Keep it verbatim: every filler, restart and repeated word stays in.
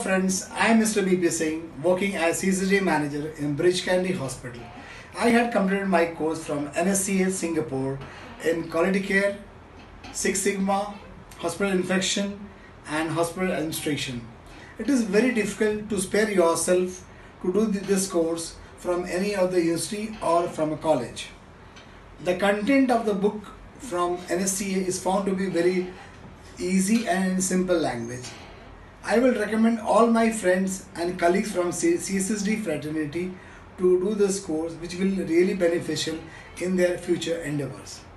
friends, I am Mister B P Singh, working as C S S D manager in Bridge Candy Hospital. I had completed my course from N H C A Singapore in quality care, Six Sigma, hospital infection and hospital administration. It is very difficult to spare yourself to do this course from any of the university or from a college. The content of the book from N H C A is found to be very easy and in simple language. I will recommend all my friends and colleagues from C S S D fraternity to do this course, which will really beneficial in their future endeavors.